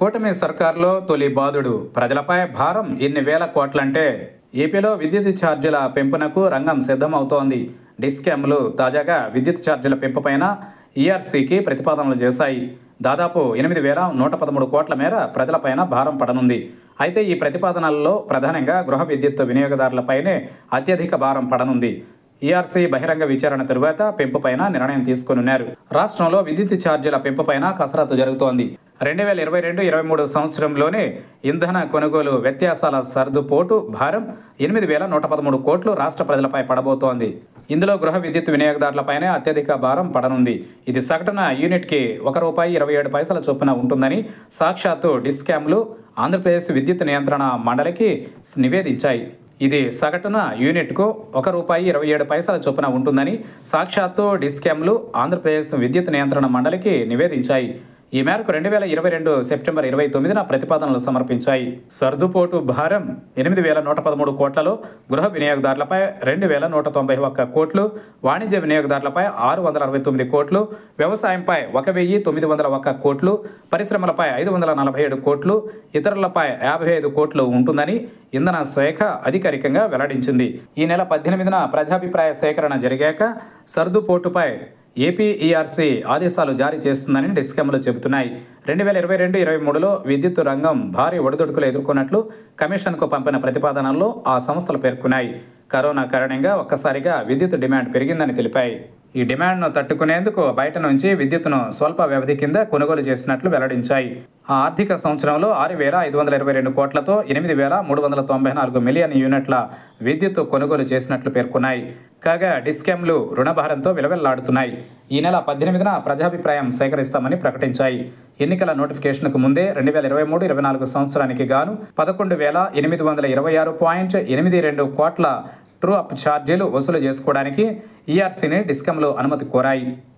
కూటమి సర్కార్లో తొలి బాదుడు ప్రజలపై భారం ఎన్ని వేల కోట్లంటే ఏపీలో విద్యుత్ ఛార్జీల పెంపునకు రంగం సిద్ధమవుతోంది. డిస్కామ్లు తాజాగా విద్యుత్ ఛార్జీల పెంపుపైన ఈఆర్సీకి ప్రతిపాదనలు చేశాయి. దాదాపు 8,113 కోట్ల మేర ప్రజలపైన భారం పడనుంది. అయితే ఈ ప్రతిపాదనల్లో ప్రధానంగా గృహ విద్యుత్ వినియోగదారులపైనే అత్యధిక భారం పడనుంది. ఈఆర్సీ బహిరంగ విచారణ తరువాత పెంపుపైన నిర్ణయం తీసుకోనున్నారు. రాష్ట్రంలో విద్యుత్ ఛార్జీల పెంపుపైన కసరత్తు జరుగుతోంది. 2022-23 సంవత్సరంలోనే ఇంధన కొనుగోలు వ్యత్యాసాల సర్దుపోటు భారం 8,113 కోట్లు రాష్ట్ర ప్రజలపై పడబోతోంది. ఇందులో గృహ విద్యుత్ వినియోగదారులపైనే అత్యధిక భారం పడనుంది. ఇది సగటున యూనిట్కి ₹1.27 చొప్పున ఉంటుందని సాక్షాత్తు డిస్కామ్లు ఆంధ్రప్రదేశ్ విద్యుత్ నియంత్రణ మండలికి నివేదించాయి. ఇది సగటున యూనిట్కు ₹1.27 చొప్పున ఉంటుందని సాక్షాత్తు డిస్కామ్లు ఆంధ్రప్రదేశ్ విద్యుత్ నియంత్రణ మండలికి నివేదించాయి. ఈ మేరకు 2022 సెప్టెంబర్ 29న ప్రతిపాదనలు సమర్పించాయి. సర్దుపోటు భారం 8,113 కోట్లలో గృహ వినియోగదారులపై 2,191 కోట్లు, వాణిజ్య వినియోగదారులపై 669 కోట్లు, వ్యవసాయంపై 1,901 కోట్లు, పరిశ్రమలపై 547 కోట్లు, ఇతరులపై 55 కోట్లు ఉంటుందని ఇంధన శాఖ అధికారికంగా వెల్లడించింది. ఈ నెల 18న ప్రజాభిప్రాయ సేకరణ జరిగాక సర్దుపోటుపై ఏపీ ఈఆర్సీ ఆదేశాలు జారీ చేస్తుందని డిస్కామ్లు చెబుతున్నాయి. 2022-23లో విద్యుత్ రంగం భారీ ఒడిదుడుకులు ఎదుర్కొన్నట్లు కమిషన్కు పంపిన ప్రతిపాదనల్లో ఆ సంస్థలు పేర్కొన్నాయి. కరోనా కారణంగా ఒక్కసారిగా విద్యుత్ డిమాండ్ పెరిగిందని తెలిపాయి. ఈ డిమాండ్ను తట్టుకునేందుకు బయట నుంచి విద్యుత్తును స్వల్ప వ్యవధి కింద కొనుగోలు చేసినట్లు వెల్లడించాయి. ఆ ఆర్థిక సంవత్సరంలో 6,522 కోట్లతో 8,394 మిలియన్ యూనిట్ల విద్యుత్ కొనుగోలు చేసినట్లు పేర్కొన్నాయి. కాగా డిస్కామ్లు రుణభారంతో విలవెల్లాడుతున్నాయి. ఈ నెల 18న ప్రజాభిప్రాయం సేకరిస్తామని ప్రకటించాయి. ఎన్నికల నోటిఫికేషన్కు ముందే 2023-24 సంవత్సరానికి గాను 11,826.82 కోట్ల ట్రూ అప్ ఛార్జీలు వసూలు చేసుకోవడానికి ఈఆర్సీని డిస్కామ్లు అనుమతి కోరాయి.